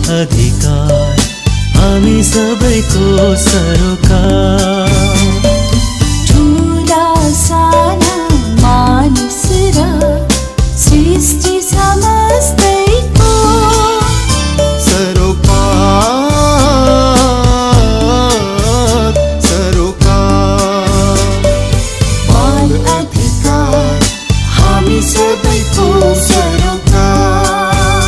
अधिकार हामी सबैको सरोकार ठुला साना मानिस र सृष्टि समस्तैको सरोकार सरोकार बाल अधिकार हामी सबैको सरोकार।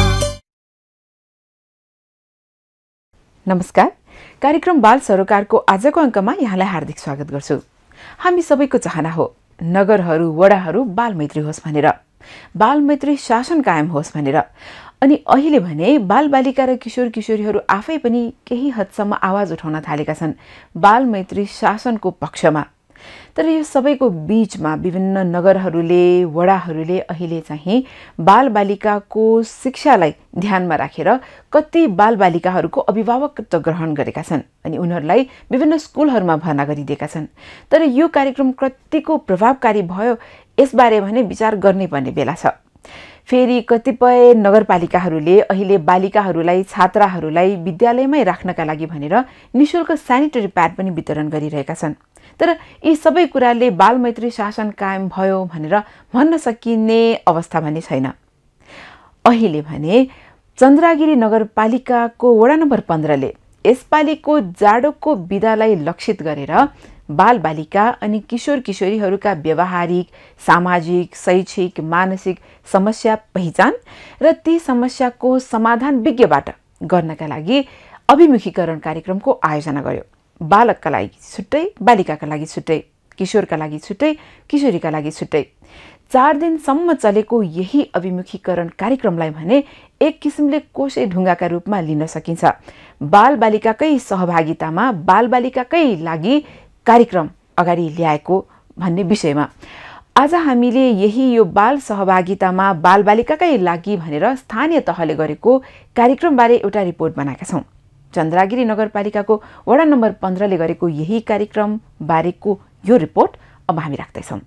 नमस्कार, कार्यक्रम बाल सरोकारको आजको अङ्कमा यहाँलाई हार्दिक स्वागत गर्छु। हामी सबैको चाहना हो नगरहरू वडाहरू बालमैत्री होस् भनेर, बालमैत्री शासन कायम होस् भनेर। अनि अहिले भने बालबालिका र किशोर किशोरीहरू आफै पनि केही हदसम्म आवाज उठाउन थालेका छन् बालमैत्री शासनको पक्षमा। तर यो सबैको बीचमा विभिन्न नगरहरूले वडाहरूले अहिले चाहिँ बालबालिकाको शिक्षालाई ध्यानमा राखेर कति बालबालिकाहरूको अभिभावकत्व ग्रहण गरेका छन् अनि उनीहरूलाई विभिन्न स्कुलहरूमा भर्ना गरिदिएका छन्। तर यो कार्यक्रम कतिको प्रभावकारी भयो यसबारे भने विचार गर्नै पर्ने बेला छ। फेरि कतिपय नगरपालिकाहरूले अहिले बालिकाहरूलाई छात्राहरूलाई विद्यालयमै राख्नका लागि भनेर निशुल्क स्यानिटरी प्याड पनि वितरण गरिरहेका छन्। तर यी सबै कुराले बालमैत्री शासन कायम भयो भनेर भन्न सकिने अवस्था भने छैन। अहिले भने चन्द्रागिरी नगरपालिकाको वडा नम्बर 15ले यसपालिको जाडोको बिदालाई लक्षित गरेर बालबालिका अनि किशोर किशोरीहरूका व्यवहारिक, सामाजिक, शैक्षिक, मानसिक समस्या पहिचान र ती समस्याको समाधान विज्ञबाट गर्नका लागि अभिमुखीकरण कार्यक्रमको आयोजना गर्यो। बालकका लागि छुट्टै, बालिकाका लागि छुट्टै, किशोरका लागि छुट्टै, किशोरीका लागि छुट्टै 4 दिनसम्म चलेको यही अभिमुखीकरण कार्यक्रमलाई भने एक किसिमले कोसे ढुङ्गाका रूपमा लिन सकिन्छ। बालबालिकाकै सहभागितामा बालबालिकाकै लागि कार्यक्रम अगाडि ल्याएको भन्ने विषयमा आज हामीले यही यो बाल सहभागितामा बालबालिकाकै लागि भनेर स्थानीय तहले गरेको कार्यक्रमबारे एउटा रिपोर्ट बनाएका छौँ। चन्द्रागिरी नगरपालिकाको वडा नम्बर 15ले गरेको यही कार्यक्रम बारेको यो रिपोर्ट अब हामी राख्दैछौँ।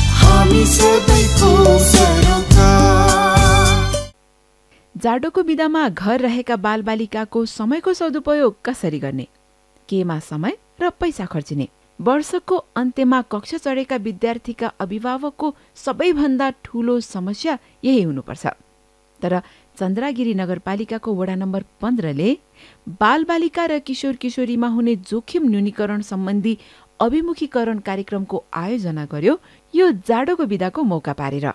जाडोको बिदामा घर रहेका बालबालिकाको समयको सदुपयोग कसरी गर्ने, केमा समय र पैसा खर्चिने? वर्षको अन्त्यमा कक्षा चढेका विद्यार्थीका अभिभावकको सबैभन्दा ठूलो समस्या यही हुनुपर्छ। तर चन्द्रागिरी नगरपालिकाको वडा नम्बर 15ले बालबालिका र किशोर किशोरीमा हुने जोखिम न्यूनीकरण सम्बन्धी अभिमुखीकरण कार्यक्रमको आयोजना गर्यो यो जाडोको बिदाको मौका पारेर।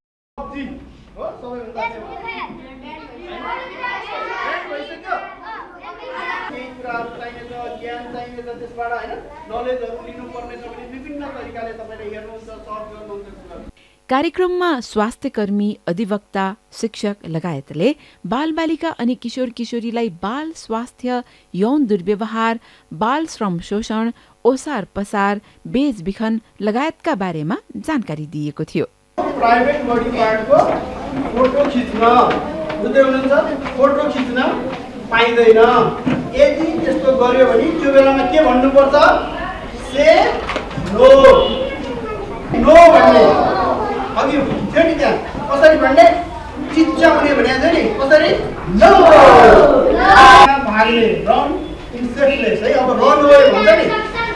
कार्यक्रममा स्वास्थ्यकर्मी, अधिवक्ता, शिक्षक लगायतले बालबालिका अनि किशोर किशोरीलाई बाल स्वास्थ्य, यौन दुर्व्यवहार, बाल श्रम शोषण, ओसार पसार, बेचबिखन लगायतका बारेमा जानकारी दिएको थियो। प्राइभेट बडी पार्टको फोटो खिच्न बुझ्दै हुनुहुन्छ, फोटो खिच्न पाइँदैन। यदि त्यस्तो गर्यो भने त्यो बेलामा के भन्नुपर्छ? से नो। नो भन्ने अघि थियो नि त्यहाँ कसरी भन्ने चिच्याउने भने थियो नि कसरी नो भाग्ने रन इन्सेफ्टलेस है। अब रन वे भन्छ नि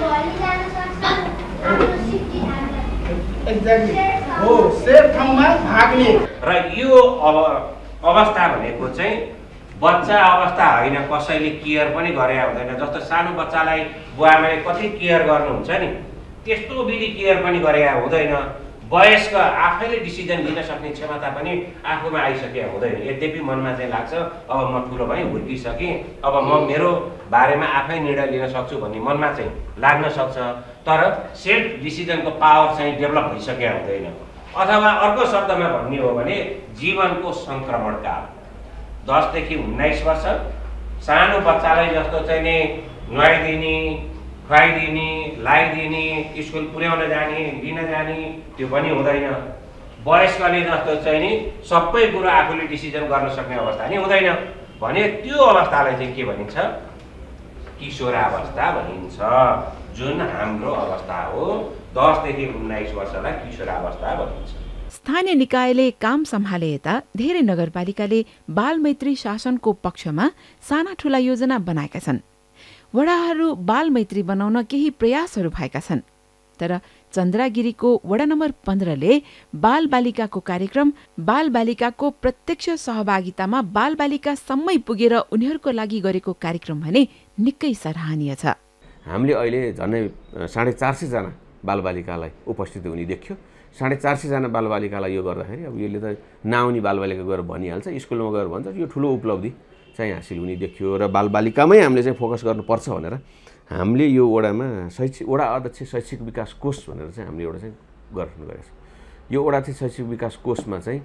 एक्ज्याक्टली हो, सेफ ठाउँमा भाग्ने। र यो अवस्था भनेको चाहिँ बच्चा अवस्था होइन, कसैले केयर पनि गरे हुँदैन। जस्तो सानो बच्चालाई बुवाआमाले कति केयर गर्नुहुन्छ नि त्यस्तो विधि केयर पनि गरे हुँदैन। वयस्क आफैले डिसिजन लिन सक्ने क्षमता पनि आफूमा आइसकेको हुँदैन। यद्यपि मनमा चाहिँ लाग्छ अब म ठुलो भएँ, हुर्किसकेँ, अब म मेरो बारेमा आफै निर्णय लिन सक्छु भन्ने मनमा चाहिँ लाग्न सक्छ। तर सेल्फ डिसिजनको पावर चाहिँ डेभलप भइसकेको हुँदैन। अथवा अर्को शब्दमा भन्ने हो भने जीवनको सङ्क्रमण काल 10 देखि 19 वर्ष सानो बच्चालाई जस्तो चाहिँ नि नुहाइदिने, खुवाइदिने, लगाइदिने, स्कुल पुर्याउन जाने, लिन जाने त्यो पनि हुँदैन। वयस्कले जस्तो चाहिँ नि सबै कुरो आफूले डिसिजन गर्न सक्ने अवस्था नि हुँदैन भने त्यो अवस्थालाई चाहिँ के भनिन्छ? किशोरावस्था भनिन्छ। जुन हाम्रो अवस्था हो 10 देखि 19 वर्षलाई किशोरावस्था भनिन्छ। स्थानीय निकायले काम सम्हाले यता धेरै नगरपालिकाले बालमैत्री शासनको पक्षमा साना ठूला योजना बनाएका छन्। वडाहरू बालमैत्री बनाउन केही प्रयासहरू भएका छन्, तर चन्द्रागिरीको वडा नम्बर 15ले बालबालिकाको कार्यक्रम बालबालिकाको प्रत्यक्ष सहभागितामा बालबालिकासम्मै पुगेर उनीहरूको लागि गरेको कार्यक्रम भने निकै सराहनीय छ। हामीले अहिले झन्डै 450 जना बालबालिकालाई उपस्थित हुने देखियो। 450 जना बालबालिकालाई यो गर्दाखेरि अब यसले त नआउने बालबालिका गएर भनिहाल्छ, स्कुलमा गएर भन्छ, यो ठुलो उपलब्धि चाहिँ हासिल हुने देखियो। र बालबालिकामै हामीले चाहिँ फोकस गर्नुपर्छ भनेर हामीले यो वडामा वडा अध्यक्ष शैक्षिक विकास कोष भनेर चाहिँ हामीले एउटा चाहिँ गठन गरेका छौँ। यो वडा चाहिँ शैक्षिक विकास कोषमा चाहिँ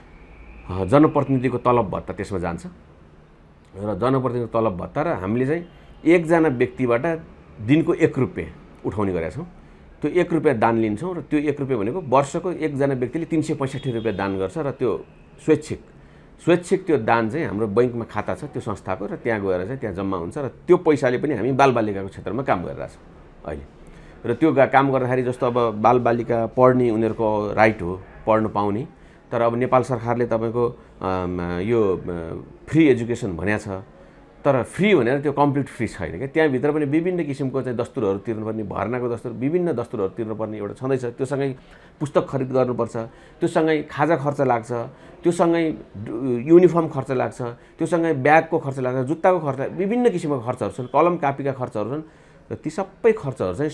जनप्रतिनिधिको तलब भत्ता त्यसमा जान्छ र जनप्रतिनिधिको तलब भत्ता र हामीले चाहिँ एकजना व्यक्तिबाट दिनको 1 रुपियाँ उठाउने गरेका छौँ। त्यो 1 रुपियाँ दान लिन्छौँ र त्यो 1 रुपियाँ भनेको वर्षको एकजना व्यक्तिले 365 रुपियाँ दान गर्छ र त्यो स्वैच्छिक त्यो दान चाहिँ हाम्रो बैंकमा खाता छ त्यो संस्थाको र त्यहाँ गएर चाहिँ त्यहाँ जम्मा हुन्छ र त्यो पैसाले पनि हामी बालबालिकाको क्षेत्रमा काम गरिरहेछौँ अहिले। र त्यो काम गर्दाखेरि जस्तो अब बालबालिका पढ्ने उनीहरूको राइट हो, पढ्न पाउने, तर अब नेपाल सरकारले तपाईँको यो फ्री एजुकेसन भनेको छ, तर फ्री भनेर त्यो कम्प्लिट फ्री छैन क्या। त्यहाँभित्र पनि विभिन्न किसिमको चाहिँ दस्तुरहरू तिर्नुपर्ने, भर्नाको दस्तुर, विभिन्न दस्तुरहरू तिर्नुपर्ने एउटा छँदैछ। त्योसँगै पुस्तक खरिद गर्नुपर्छ, त्योसँगै खाजा खर्च लाग्छ, त्योसँगै युनिफर्म खर्च लाग्छ, त्योसँगै ब्यागको खर्च लाग्छ, जुत्ताको खर्च, विभिन्न किसिमको खर्चहरू छन्, कलम कापीका खर्चहरू छन्। र ती सबै खर्चहरू चाहिँ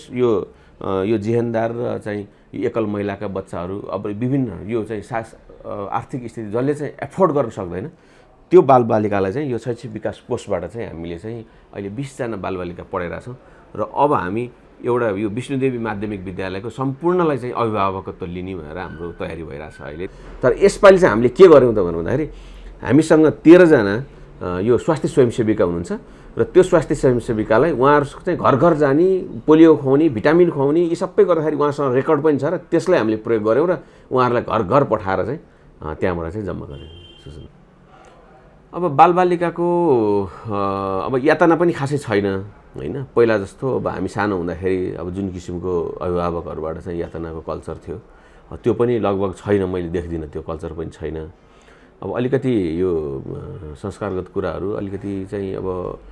यो जेहेन्दार र चाहिँ एकल महिलाका बच्चाहरू अब विभिन्न यो चाहिँ आर्थिक स्थिति जसले चाहिँ एफोर्ड गर्न सक्दैन त्यो बालबालिकालाई चाहिँ यो शैक्षिक विकास कोषबाट चाहिँ हामीले चाहिँ अहिले 20 जना बालबालिका पढाइरहेछौँ। र अब हामी एउटा यो विष्णुदेवी माध्यमिक विद्यालयको सम्पूर्णलाई चाहिँ अभिभावकत्व लिने भनेर हाम्रो तयारी भइरहेछ अहिले। तर यसपालि चाहिँ हामीले के गर्यौँ त भन्दाखेरि हामीसँग 13 जना यो स्वास्थ्य स्वयंसेविका हुनुहुन्छ र त्यो स्वास्थ्य स्वयंसेविकालाई उहाँहरूको चाहिँ घर घर जाने, पोलियो खुवाउने, भिटामिन खुवाउने, यी सबै गर्दाखेरि उहाँसँग रेकर्ड पनि छ र त्यसलाई हामीले प्रयोग गऱ्यौँ र उहाँहरूलाई घर घर पठाएर चाहिँ त्यहाँबाट चाहिँ जम्मा गऱ्यौँ सूचना। अब बालबालिकाको अब यातना पनि खासै छैन होइन। पहिला जस्तो अब हामी सानो हुँदाखेरि अब जुन किसिमको अभिभावकहरूबाट चाहिँ यातनाको कल्चर थियो त्यो पनि लगभग छैन, मैले देख्दिनँ, त्यो कल्चर पनि छैन। अब अलिकति यो संस्कारगत कुराहरू अलिकति चाहिँ अब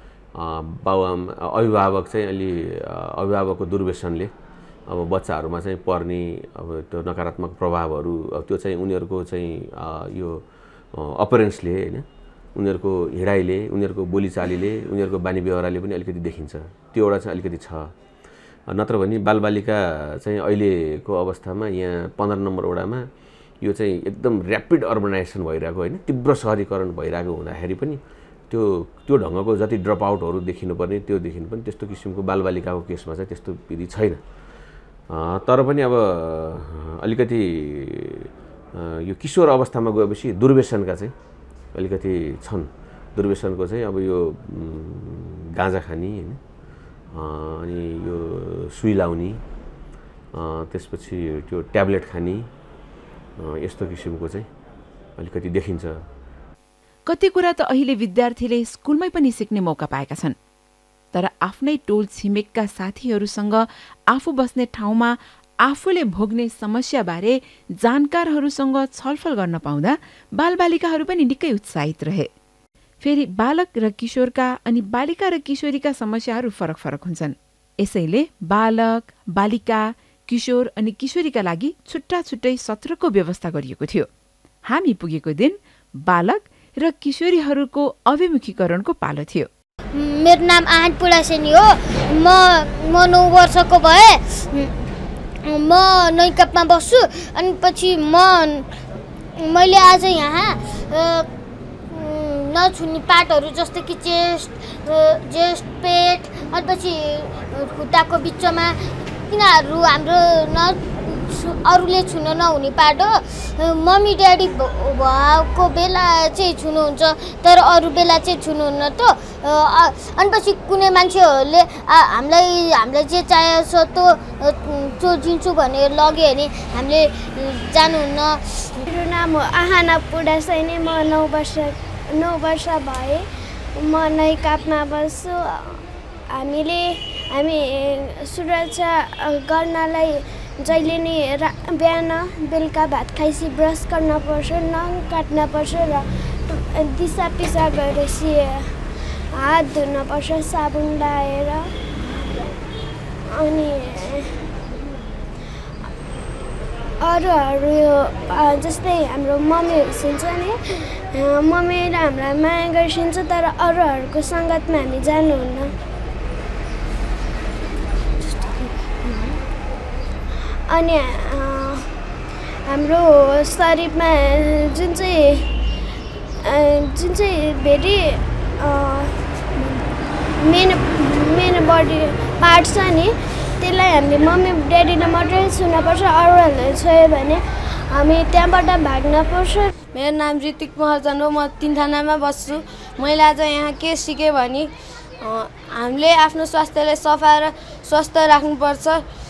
अभिभावक चाहिँ अलि अभिभावकको दुर्व्यसनले अब बच्चाहरूमा चाहिँ पर्ने अब त्यो नकारात्मक प्रभावहरू अब त्यो चाहिँ उनीहरूको चाहिँ यो अपरेन्सले होइन, उनीहरूको हिँडाइले, उनीहरूको बोलीचालीले, उनीहरूको बानी व्यवहारले पनि अलिकति देखिन्छ। त्यो एउटा चाहिँ अलिकति छ। नत्र भने बालबालिका चाहिँ अहिलेको अवस्थामा यहाँ 15 नम्बर वडामा यो चाहिँ एकदम ऱ्यापिड अर्बनाइजेसन भइरहेको होइन, तीव्र सहरीकरण भइरहेको हुँदाखेरि पनि त्यो ढङ्गको जति ड्रप आउटहरू देखिनुपर्ने त्यो देखिनु पनि त्यस्तो किसिमको बालबालिकाको केसमा चाहिँ त्यस्तो विधि छैन। तर पनि अब अलिकति यो किशोर अवस्थामा गएपछि दुर्व्यसनका चाहिँ अलिकति छन्। दुर्व्यसनको चाहिँ अब यो गाँजा खाने होइन, अनि यो सुई लाउने, त्यसपछि त्यो ट्याब्लेट खाने, यस्तो किसिमको चाहिँ अलिकति देखिन्छ। कति कुरा त अहिले विद्यार्थीले स्कुलमै पनि सिक्ने मौका पाएका छन्, तर आफ्नै टोल छिमेकका साथीहरूसँग आफू बस्ने ठाउँमा आफूले भोग्ने समस्याबारे जानकारहरूसँग छलफल गर्न पाउँदा बालबालिकाहरू पनि निकै उत्साहित रहे। फेरि बालक र किशोरका अनि बालिका र किशोरीका समस्याहरू फरक फरक हुन्छन्। यसैले बालक, बालिका, किशोर अनि किशोरीका लागि छुट्टा छुट्टै सत्रको व्यवस्था गरिएको थियो। हामी पुगेको दिन बालक र किशोरीहरूको अभिमुखीकरणको पालो थियो। मेरो नाम आहन पुडासेनी हो। म 9 वर्षको भए म नैकापमा बस्छु। अनि पछि मैले आज यहाँ नछुने पार्टहरू जस्तो कि चेस्ट, पेट, अनि पछि खुट्टाको बिचमा तिनीहरू हाम्रो अरूले छुन नहुने पार्ट हो। मम्मी ड्याडी भएको बेला चाहिँ छुनुहुन्छ, तर अरू बेला चाहिँ छुनुहुन्न त। अनि पछि कुनै मान्छेहरूले हामीलाई जे चाहिएको छ त्यो दिन्छु भनेर लग्यो भने हामीले जानुहुन्न। मेरो नाम हो आहाना पुडासेनी। म 9 वर्ष भए। म नैकापमा बस्छु। हामी सुरक्षा गर्नलाई जहिले नि बिहान बेलुका भात खाएपछि ब्रस गर्नुपर्छ, नङ काट्नुपर्छ र दिसा पिसा गरेपछि हात धुनुपर्छ साबुन लगाएर। अनि अरूहरू जस्तै हाम्रो मम्मीहरू सिन्छ नि, मम्मीले हामीलाई माया गरिसिन्छ, तर अरूहरूको सङ्गतमा हामी जानुहुन्न। अनि हाम्रो शरीरमा जुन चाहिँ भेरी मेन बडी पार्ट छ नि, त्यसलाई हामीले मम्मी ड्याडीले मात्रै छुनुपर्छ, अरूहरूले छोयो भने हामी त्यहाँबाट भाग्नुपर्छ। मेरो नाम ऋतिक महर्जन हो, म तिनथानामा बस्छु। मैले आज यहाँ के सिकेँ भने हामीले आफ्नो स्वास्थ्यलाई सफा र स्वस्थ राख्नुपर्छ।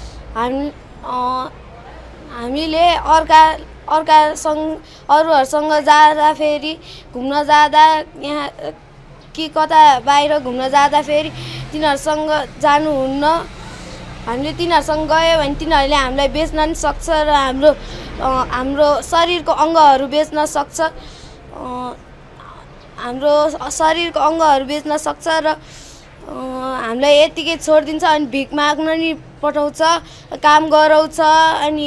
हामीले अरूहरूसँग जाँदाखेरि घुम्न जाँदा यहाँ कि कता बाहिर घुम्न जाँदाखेरि तिनीहरूसँग जानुहुन्न। हामीले तिनीहरूसँग गयो भने तिनीहरूले हामीलाई बेच्न पनि सक्छ र हाम्रो शरीरको अङ्गहरू बेच्न सक्छ। हाम्रो शरीरको अङ्गहरू बेच्न सक्छ र हामीलाई यतिकै छोडिदिन्छ। अनि भिख माग्न नि पठाउँछ, काम गराउँछ। अनि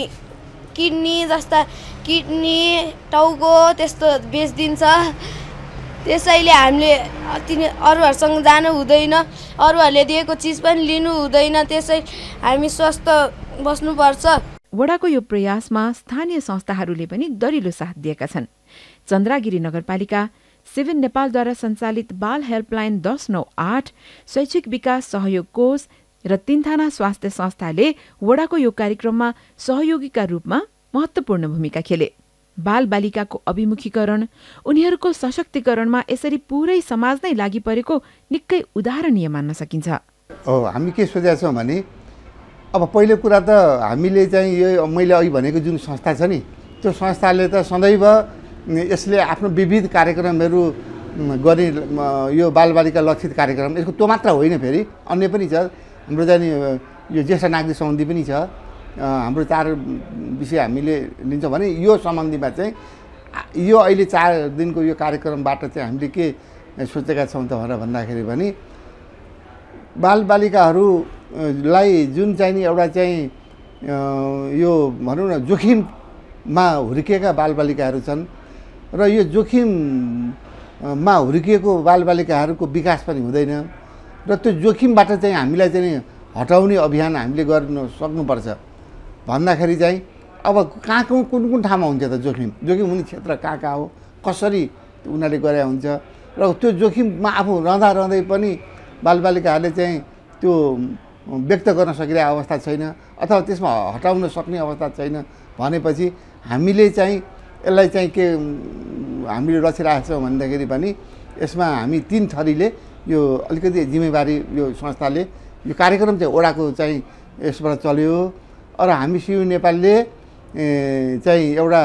किडनी टाउको त्यस्तो बेचिदिन्छ। त्यसैले हामीले अरूहरूसँग जानु हुँदैन, अरूहरूले दिएको चिज पनि लिनु हुँदैन। त्यसै हामी स्वस्थ बस्नुपर्छ। वडाको यो प्रयासमा स्थानीय संस्थाहरूले पनि दरिलो साथ दिएका छन्। चन्द्रागिरी नगरपालिका, सेभेन नेपालद्वारा सञ्चालित बाल हेल्पलाइन 1098, शैक्षिक विकास सहयोग कोष र तिनथाना स्वास्थ्य संस्थाले वडाको यो कार्यक्रममा सहयोगीका रूपमा महत्त्वपूर्ण भूमिका खेले। बाल बालिकाको अभिमुखीकरण, उनीहरूको सशक्तिकरणमा यसरी पुरै समाज नै लागि परेको निकै उदाहरणीय मान्न सकिन्छ। हामी के सोचेका छौँ भने अब पहिलो कुरा त हामीले चाहिँ यो मैले अघि भनेको जुन संस्था छ नि, त्यो संस्थाले त सदैव यसले आफ्नो विविध कार्यक्रमहरू गर्ने, यो बालबालिका लक्षित कार्यक्रम, यसको त्यो मात्र होइन, फेरि अन्य पनि छ। हाम्रो चाहिँ यो ज्येष्ठ नागरिक सम्बन्धी पनि छ। हाम्रो 4 विषय हामीले लिन्छौँ भने यो सम्बन्धीमा चाहिँ यो अहिले 4 दिनको यो कार्यक्रमबाट चाहिँ हामीले के सोचेका छौँ त भनेर भन्दाखेरि पनि बालबालिकाहरूलाई जुन चाहिँ नि एउटा चाहिँ यो भनौँ न जोखिममा हुर्किएका बालबालिकाहरू छन् र यो जोखिममा हुर्किएको बालबालिकाहरूको विकास पनि हुँदैन र त्यो जोखिमबाट चाहिँ हामीलाई चाहिँ हटाउने अभियान हामीले गर्न सक्नुपर्छ भन्दाखेरि चाहिँ अब कहाँ कुन ठाउँमा हुन्छ त जोखिम हुने क्षेत्र कहाँ हो, कसरी उनीहरूले गरे हुन्छ र त्यो जोखिममा आफू रहँदै पनि बालबालिकाहरूले चाहिँ त्यो व्यक्त गर्न सकिरहेको अवस्था छैन अथवा त्यसमा हटाउन सक्ने अवस्था छैन भनेपछि हामीले चाहिँ यसलाई चाहिँ के हामीले रचिरहेको छौँ भन्दाखेरि पनि यसमा हामी 3 थरीले यो अलिकति जिम्मेवारी यो संस्थाले यो कार्यक्रम चाहिँ ओडाको चाहिँ यसबाट चल्यो र हामी सियु नेपालले चाहिँ एउटा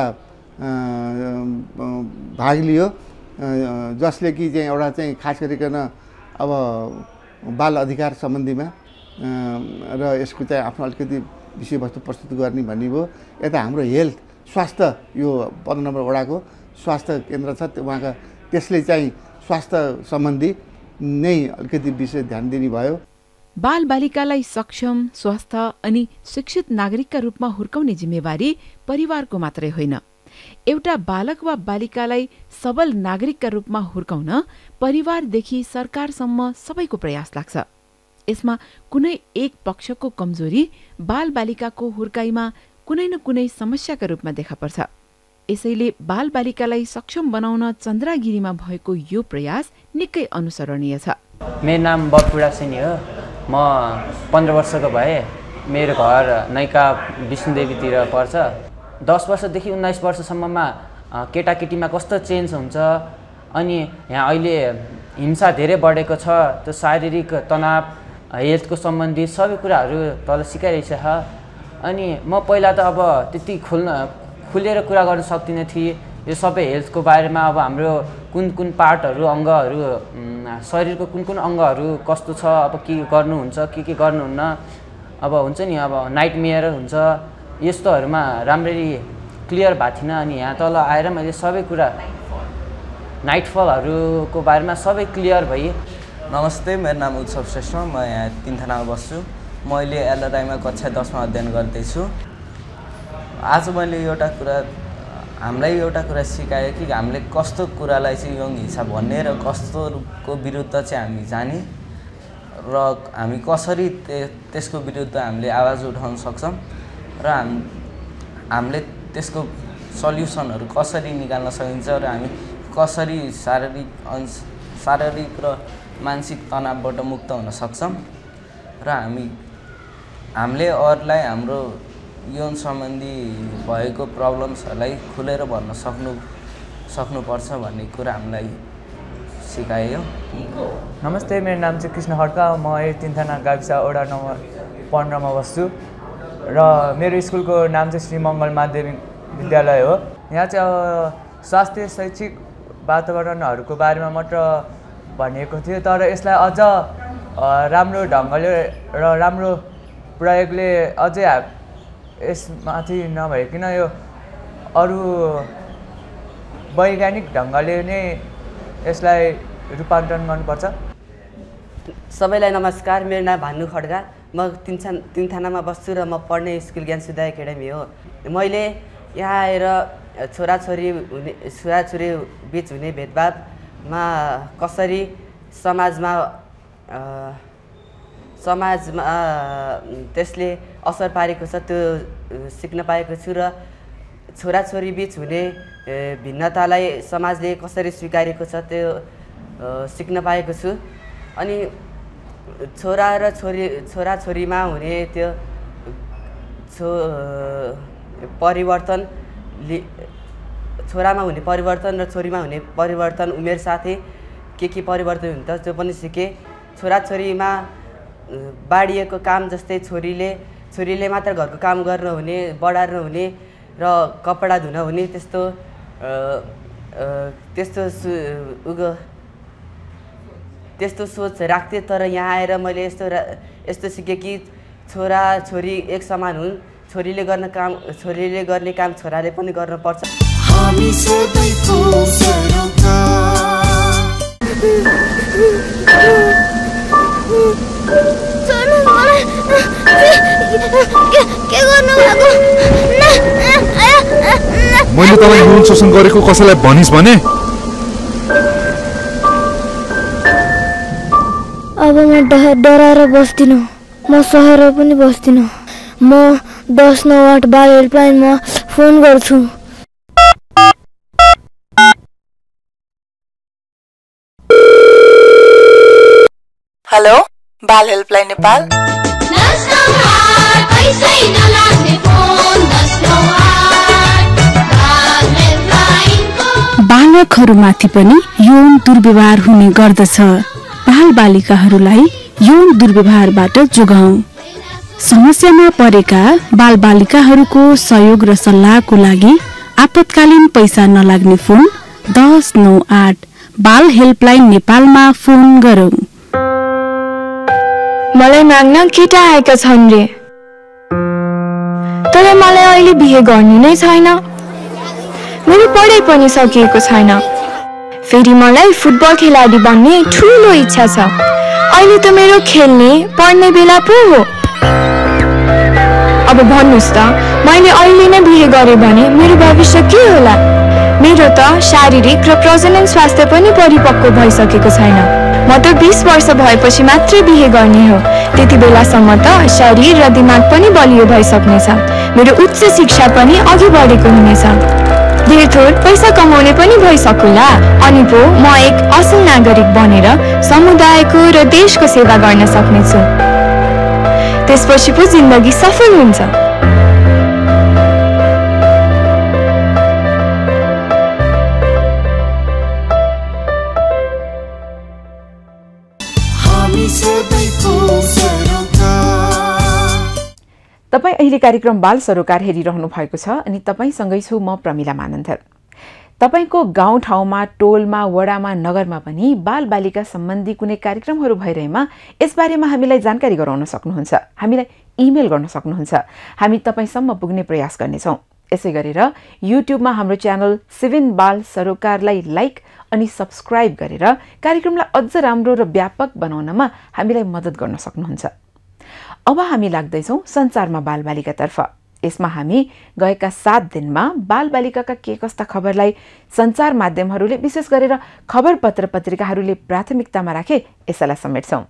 भाग लियो जसले कि चाहिँ एउटा चाहिँ खास गरिकन अब बाल अधिकार सम्बन्धीमा र यसको चाहिँ आफ्नो अलिकति विषयवस्तु प्रस्तुत गर्ने भन्ने भयो। यता हाम्रो हेल्थ स्वास्थ्य यो 15 नम्बर वडाको स्वास्थ्य केन्द्र छ, उहाँका त्यसले चाहिँ स्वास्थ्य सम्बन्धी नै अलिकति विशेष ध्यान दिने भयो। बाल बालिकालाई सक्षम, स्वस्थ अनि शिक्षित नागरिकका रूपमा हुर्काउने जिम्मेवारी परिवारको मात्रै होइन। एउटा बालक वा बालिकालाई सबल नागरिकका रूपमा हुर्काउन परिवारदेखि सरकारसम्म सबैको प्रयास लाग्छ। यसमा कुनै एक पक्षको कमजोरी बाल बालिकाको हुर्काइमा कुनै न कुनै समस्याका रूपमा देखा पर्छ। यसैले बाल बालिकालाई सक्षम बनाउन चन्द्रागिरीमा भएको यो प्रयास निकै अनुसरणीय छ। मेरो नाम बपुडा सेनी हो। म 15 वर्षको भए। मेरो घर नैका विष्णुदेवीतिर पर्छ। 10 वर्षदेखि 19 वर्षसम्ममा केटाकेटीमा कस्तो चेन्ज हुन्छ अनि यहाँ अहिले हिंसा धेरै बढेको छ। त्यो शारीरिक तनाव, हेल्थको सम्बन्धी सबै कुराहरू तल सिकाइरहेछ। अनि म पहिला त अब त्यति खुलेर कुरा गर्न सक्दिनँ थिएँ यो सबै हेल्थको बारेमा। अब हाम्रो कुन पार्टहरू, अङ्गहरू, शरीरको कुन अङ्गहरू कस्तो छ, अब के गर्नुहुन्छ के गर्नुहुन्न, अब हुन्छ नि अब नाइटमेयर हुन्छ यस्तोहरूमा राम्ररी क्लियर भएको थिएन। अनि यहाँ तल आएर मैले सबै कुरा नाइटफलहरूको बारेमा सबै क्लियर भएँ। नमस्ते, मेरो नाम उत्सव श्रेष्ठ, म यहाँ 3 थानामा बस्छु। म अहिले एलआरआईमा कक्षा 10मा अध्ययन गर्दैछु। आज मैले हामीलाई एउटा कुरा सिकायो कि हामीले कस्तो कुरालाई चाहिँ यौन हिंसा भन्ने र कस्तोको विरुद्ध चाहिँ हामी जाने र हामी कसरी त्यसको विरुद्ध हामीले आवाज उठाउन सक्छौँ र हामीले त्यसको सल्युसनहरू कसरी निकाल्न सकिन्छ र हामी कसरी शारीरिक र मानसिक तनावबाट मुक्त हुन सक्छौँ र हामीले अरूलाई हाम्रो यौन सम्बन्धी भएको प्रब्लम्सहरूलाई खुलेर भन्न सक्नुपर्छ भन्ने कुरा हामीलाई सिकायो। नमस्ते, मेरो नाम चाहिँ कृष्ण खड्का, म 3 थाना गाविस वडा नम्बर 15 मा बस्छु र मेरो स्कुलको नाम चाहिँ श्री मङ्गल माध्यमिक विद्यालय हो। यहाँ चाहिँ अब स्वास्थ्य शैक्षिक वातावरणहरूको बारेमा मात्र भनिएको थियो, तर यसलाई अझ राम्रो ढङ्गले र राम्रो प्रयोगले अझै यसमाथि नभइकन यो अरू वैज्ञानिक ढङ्गले नै यसलाई रूपान्तरण गर्नुपर्छ। सबैलाई नमस्कार, मेरो नाम भानु खड्का, म 3 थानामा बस्छु र म पढ्ने स्कुल ज्ञान सुधा एकाडेमी हो। मैले यहाँ आएर छोराछोरी बिच हुने भेदभावमा कसरी समाजमा त्यसले असर पारेको छ त्यो सिक्न पाएको छु र छोराछोरी बिच हुने भिन्नतालाई समाजले कसरी स्वीकारेको छ त्यो सिक्न पाएको छु। अनि छोराछोरीमा हुने त्यो परिवर्तन, छोरामा हुने परिवर्तन र छोरीमा हुने परिवर्तन उमेर साथै के परिवर्तन हुन्छ त्यो पनि सिकेँ। छोराछोरीमा बाँडिएको काम जस्तै छोरीले मात्र घरको काम गर्न हुने, बढार्न हुने र कपडा धुन हुने त्यस्तो सोच राख्थेँ। तर यहाँ आएर मैले यस्तो सिकेँ कि छोरा-छोरी एक समान हुन्। छोरीले गर्ने काम छोराले पनि गर्नुपर्छ। हामी सबैको मैले तँलाई यौन शोषण गरेको कसैलाई भनिस् भने अब म डराएर बस्दिनँ, म सहेर पनि बस्दिनँ। म 1098 बाल हेल्पलाइनमा फोन गर्छु। हेलो, बाल हेल्पलाइन नेपाल। बालकहरूमाथि पनि यौन दुर्व्यवहार हुने गर्दछ। बालबालिकाहरूलाई यौन दुर्व्यवहारबाट जोगाऊ। समस्यामा परेका बालबालिकाहरूको सहयोग र सल्लाहको लागि आपतकालीन पैसा नलाग्ने फोन 1098 बाल हेल्पलाइन नेपालमा फोन गरौँ। मलाई माग्न केटा आएका छन् रे, तर मलाई अहिले बिहे गर्नु नै छैन। मेरो पढाइ पनि सकिएको छैन। फेरि मलाई फुटबल खेलाडी बन्ने ठुलो इच्छा छ। अहिले त मेरो खेल्ने पढ्ने बेला पो हो। अब भन्नुस् त, मैले अहिले नै बिहे गरेँ भने मेरो भविष्य के होला? मेरो त शारीरिक र प्रजनन स्वास्थ्य पनि परिपक्व भइसकेको छैन। म त 20 वर्ष भएपछि मात्रै बिहे गर्ने हो। त्यति बेलासम्म त शरीर र दिमाग पनि बलियो भइसक्नेछ। मेरो उच्च शिक्षा पनि अघि बढेको हुनेछ। धेरथोर पैसा कमाउने पनि भइसकुला। अनि पो म एक असल नागरिक बनेर समुदायको र देशको सेवा गर्न सक्नेछु। त्यसपछि पो जिन्दगी सफल हुन्छ। तपाईँ अहिले कार्यक्रम बाल सरोकार हेरिरहनु भएको छ अनि तपाईसँगै छु म प्रमिला मानन्धर। तपाईको गाउँठाउँमा, टोलमा, वडामा, नगरमा पनि बालबालिका सम्बन्धी कुनै कार्यक्रमहरू भइरहेमा यसबारेमा हामीलाई जानकारी गराउन सक्नुहुन्छ। हामीलाई इमेल गर्न सक्नुहुन्छ। हामी तपाईसम्म पुग्ने प्रयास गर्नेछौँ। यसै गरेर युट्युबमा हाम्रो च्यानल 7 बाल सरोकारलाई लाइक अनि सब्स्क्राइब गरेर कार्यक्रमलाई अझ राम्रो र व्यापक बनाउनमा हामीलाई मद्दत गर्न सक्नुहुन्छ। अब हामी लाग्दैछौँ संसारमा बालबालिकातर्फ। यसमा हामी गएका 7 दिनमा बालबालिकाका के कस्ता खबरलाई सञ्चार माध्यमहरूले विशेष गरेर खबर पत्र पत्रिकाहरूले प्राथमिकतामा राखे यसैलाई समेट्छौँ।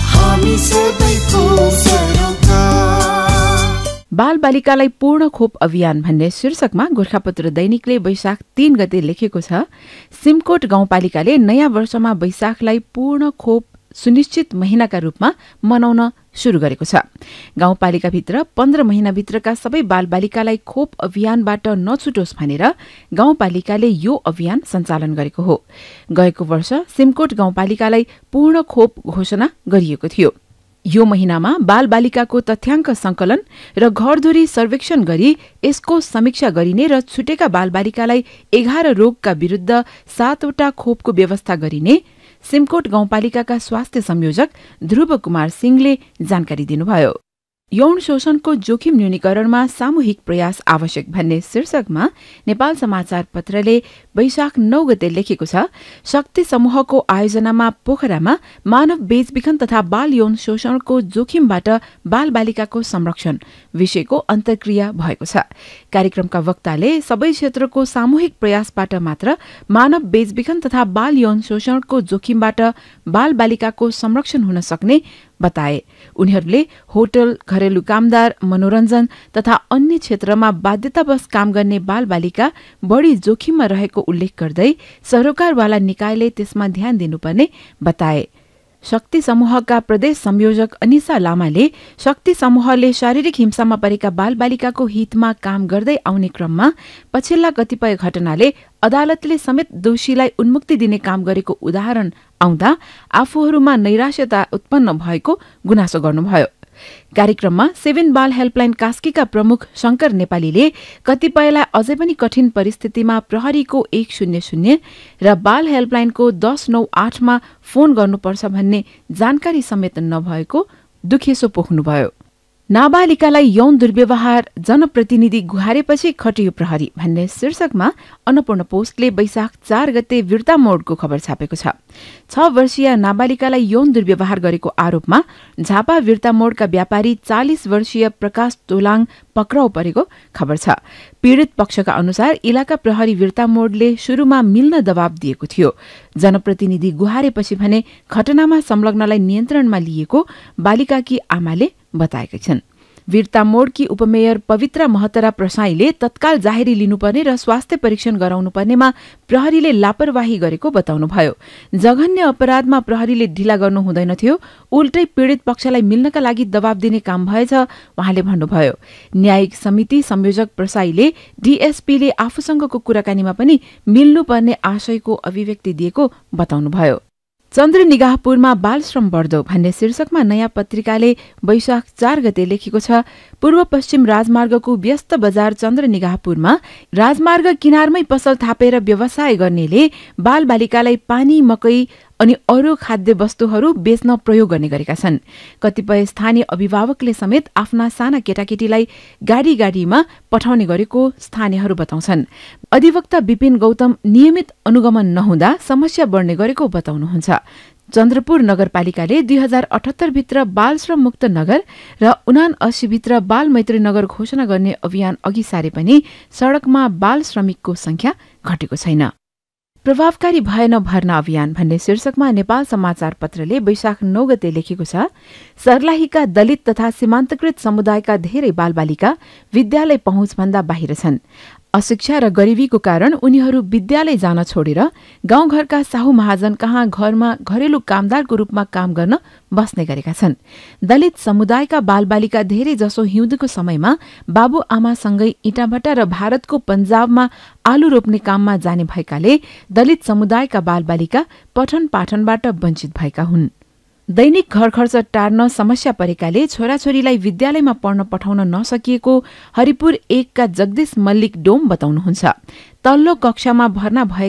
बालबालिकालाई पूर्ण खोप अभियान भन्ने शीर्षकमा गोर्खापत्र दैनिकले वैशाख 3 गते लेखेको छ। सिमकोट गाउँपालिकाले नयाँ वर्षमा वैशाखलाई पूर्ण खोप सुनिश्चित महिनाका रूपमा मनाउन सुरु गरेको छ। गाउँपालिकाभित्र 15 महिनाभित्रका सबै बालबालिकालाई खोप अभियानबाट नछुटोस् भनेर गाउँपालिकाले यो अभियान सञ्चालन गरेको हो। गएको वर्ष सिमकोट गाउँपालिकालाई पूर्ण खोप घोषणा गरिएको थियो। यो महिनामा बालबालिकाको तथ्याङ्क संकलन र घरधुरी सर्वेक्षण गरी यसको समीक्षा गरिने र छुटेका बालबालिकालाई 11 रोगका विरुद्ध 7 वटा खोपको व्यवस्था गरिने सिमकोट गाउँपालिकाका स्वास्थ्य संयोजक ध्रुव कुमार सिंहले जानकारी दिनुभयो। यौन शोषणको जोखिम न्यूनीकरणमा सामूहिक प्रयास आवश्यक भन्ने शीर्षकमा नेपाल समाचार पत्रले वैशाख 9 गते लेखेको छ। शक्ति समूहको आयोजनामा पोखरामा मानव बेचबिखन तथा बाल यौन शोषणको जोखिमबाट बालबालिकाको संरक्षण विषयको अन्तर्क्रिया भएको छ। कार्यक्रमका वक्ताले सबै क्षेत्रको सामूहिक प्रयासबाट मात्र मानव बेचबिखन तथा बाल यौन शोषणको जोखिमबाट बालबालिकाको संरक्षण हुन सक्ने बताए। उनीहरूले होटल, घरेलु कामदार, मनोरञ्जन तथा अन्य क्षेत्रमा बाध्यतावश काम गर्ने बालबालिका बढी जोखिममा रहेको उल्लेख गर्दै सरोकारवाला निकायले त्यसमा ध्यान दिनुपर्ने बताए। शक्ति समूहका प्रदेश संयोजक अनिसा लामाले शक्ति समूहले शारीरिक हिंसामा परेका बालबालिकाको हितमा काम गर्दै आउने क्रममा पछिल्ला कतिपय घटनाले अदालतले समेत दोषीलाई उन्मुक्ति दिने काम गरेको उदाहरण आउँदा आफूहरूमा नैराश्यता उत्पन्न भएको गुनासो गर्नुभयो। कार्यक्रममा 7 बाल हेल्पलाइन कास्कीका प्रमुख शंकर नेपालीले कतिपयलाई अझै पनि कठिन परिस्थितिमा प्रहरीको 100 र बाल हेल्पलाइनको 1098 मा फोन गर्नुपर्छ भन्ने जानकारी समेत नभएको दुखेसो पोख्नुभयो। नाबालिकालाई यौन दुर्व्यवहार जनप्रतिनिधि गुहारेपछि खटियो प्रहरी भन्ने शीर्षकमा अन्नपूर्ण पोस्टले वैशाख 4 गते वीरता मोडको खबर छापेको छ। 6 वर्षीय नाबालिकालाई यौन दुर्व्यवहार गरेको आरोपमा झापा वीरता मोडका व्यापारी 40 वर्षीय प्रकाश तोलाङ पक्राउ परेको खबर छ। पीड़ित पक्षका अनुसार इलाका प्रहरी वीरता मोडले शुरूमा मिल्न दबाब दिएको थियो। जनप्रतिनिधि गुहारेपछि भने घटनामा संलग्नलाई नियन्त्रणमा लिएको बालिकाकी आमाले बताएका छन्। वीरता मोडकी उपमेयर पवित्रा महतरा प्रसाईले तत्काल जाहेरी लिनुपर्ने र स्वास्थ्य परीक्षण गराउनुपर्नेमा प्रहरीले लापरवाही गरेको बताउनुभयो। जघन्य अपराधमा प्रहरीले ढिला गर्नु हुँदैन थियो, उल्टै पीड़ित पक्षलाई मिल्नका लागि दबाब दिने काम भएछ उहाँले भन्नुभयो। न्यायिक समिति संयोजक प्रसाईले डीएसपीले आफूसँगको कुराकानीमा पनि मिल्नुपर्ने आशयको अभिव्यक्ति दिएको बताउनुभयो। चन्द्रनिगाहपुरमा बालश्रम बढ्दो भन्ने शीर्षकमा नयाँ पत्रिकाले वैशाख 4 गते लेखेको छ। पूर्व पश्चिम राजमार्गको व्यस्त बजार चन्द्रनिगाहपुरमा राजमार्ग किनारमै पसल थापेर व्यवसाय गर्नेले बालबालिकालाई पानी, मकै अनि अरू खाद्य वस्तुहरू बेच्न प्रयोग गर्ने गरेका छन्। कतिपय स्थानीय अभिभावकले समेत आफ्ना साना केटाकेटीलाई गाडीमा पठाउने गरेको स्थानीयहरू बताउँछन्। अधिवक्ता विपिन गौतम नियमित अनुगमन नहुँदा समस्या बढ्ने गरेको बताउनुहुन्छ। चन्द्रपुर नगरपालिकाले 2078 भित्र बालश्रम मुक्त नगर र 79 भित्र बाल मैत्री नगर घोषणा गर्ने अभियान अघि सारे पनि सड़कमा बाल श्रमिकको संख्या घटेको छैन। प्रभावकारी भएन भर्ना अभियान भन्ने शीर्षकमा नेपाल समाचार पत्रले वैशाख 9 गते लेखेको छ। सर्लाहीका दलित तथा सीमान्तकृत समुदायका धेरै बालबालिका विद्यालय पहुँचभन्दा बाहिर छन्। अशिक्षा र गरिबीको कारण उनीहरू विद्यालय जान छोडेर गाउँघरका साहु महाजन कहाँ घरमा घरेलु कामदारको रूपमा काम गर्न बस्ने गरेका छन्। दलित समुदायका बालबालिका धेरै जसो हिउँदको समयमा बाबुआमासँगै इँटाभट्टा र भारतको पन्जाबमा आलु रोप्ने काममा जाने भएकाले दलित समुदायका बालबालिका पठन पाठनबाट वञ्चित भएका हुन्। दैनिक घर खर्च टार्न समस्या परेकाले छोराछोरीलाई विद्यालयमा पढ्न पठाउन नसकिएको हरिपुर 1 का जगदीश मल्लिक डोम बताउनुहुन्छ। तल्लो कक्षामा भर्ना भएका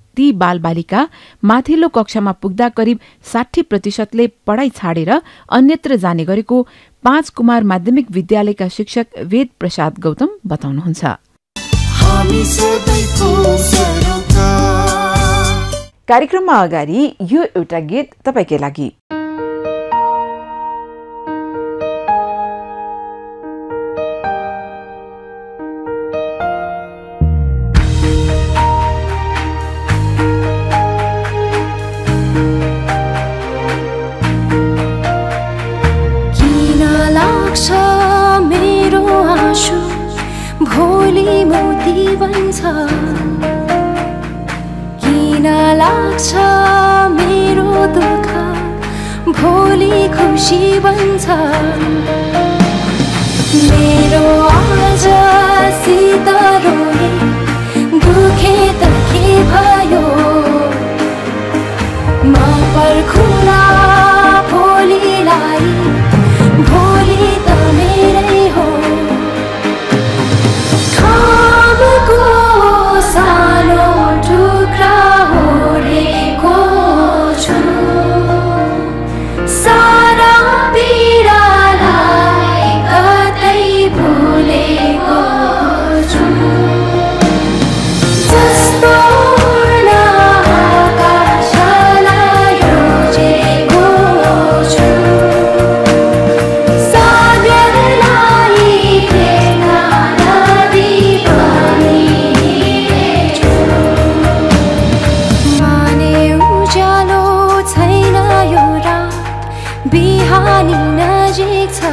ती बालबालिका माथिल्लो कक्षामा पुग्दा करिब 60% पढाइ छाडेर अन्यत्र जाने गरेको 5 कुमार माध्यमिक विद्यालयका शिक्षक वेद प्रसाद गौतम बताउनुहुन्छ। कार्यक्रममा अगाडि यो एउटा गीत तपाईकै लागि। मेरो आँसु भोलि मोती बन्छ, किन लाग्छ मेरो दुःख भोलि खुसी बन्छ। मेरो आज सीत रोए दुखे त के भयो, म पर्खुला भोलिलाई, भोलि त मेरै हो। खामको सानो टुक्रा ओढेको छु, सारा पीडालाई कतै भुलेको छु। जस्तो बिहानी नजिक छ,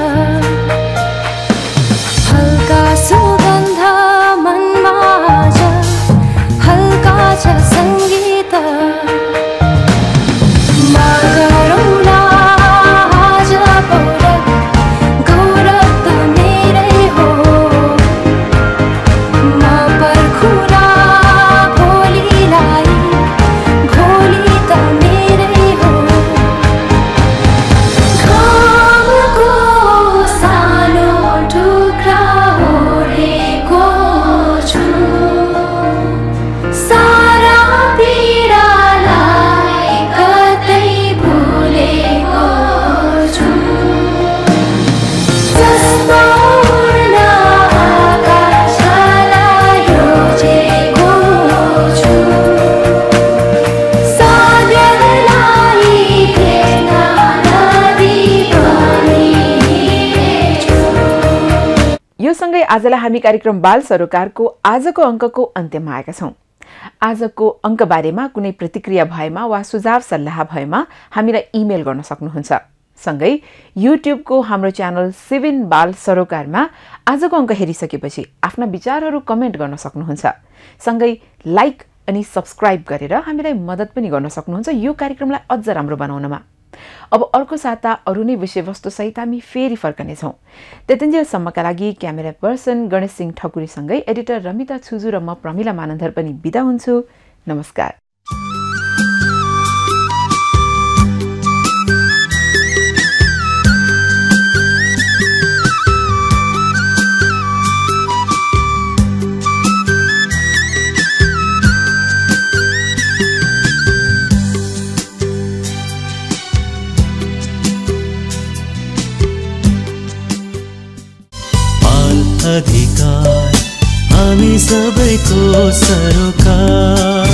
हल्का सुगन्ध मनमा आज हल्का छ सङ्गीत। म गरौँला आज पौरख, गौरव त मेरै हो। म पर्खुला भोलिलाई, भोलि त मेरै हो। यो सँगै आजलाई हामी कार्यक्रम बाल सरोकारको आजको अङ्कको अन्त्यमा आएका छौं। आजको अङ्क बारेमा कुनै प्रतिक्रिया भएमा वा सुझाव सल्लाह भएमा हामीलाई इमेल गर्न सक्नुहुन्छ। सँगै युट्युबको हाम्रो च्यानल 7 बाल सरोकारमा आजको अङ्क हेरिसकेपछि आफ्ना विचारहरू कमेन्ट गर्न सक्नुहुन्छ। सँगै लाइक अनि सब्स्क्राइब गरेर हामीलाई मद्दत पनि गर्न सक्नुहुन्छ यो कार्यक्रमलाई अझ राम्रो बनाउनमा। अब अर्को साता अरू नै विषयवस्तु सहित हामी फेरि फर्कनेछौँ। त्यतिन्जेलसम्मका लागि क्यामेरा पर्सन गणेश सिंह ठकुरीसँगै एडिटर रमिता छुजु र म प्रमिला मानन्धर पनि बिदा हुन्छु। नमस्कार। अधिकार हामी सबैको सरोकार।